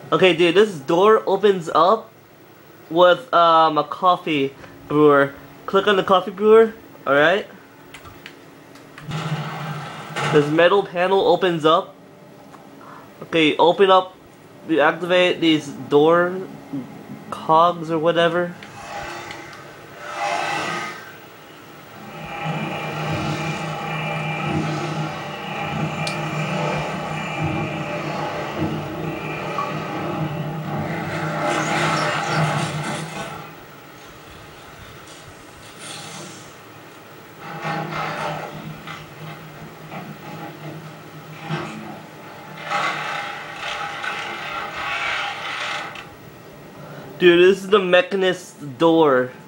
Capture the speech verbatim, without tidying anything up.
Okay, dude, this door opens up with um a coffee brewer. Click on the coffee brewer. All right. This metal panel opens up. Okay, open up. You activate these door cogs or whatever. Dude, this is the Mechanist door.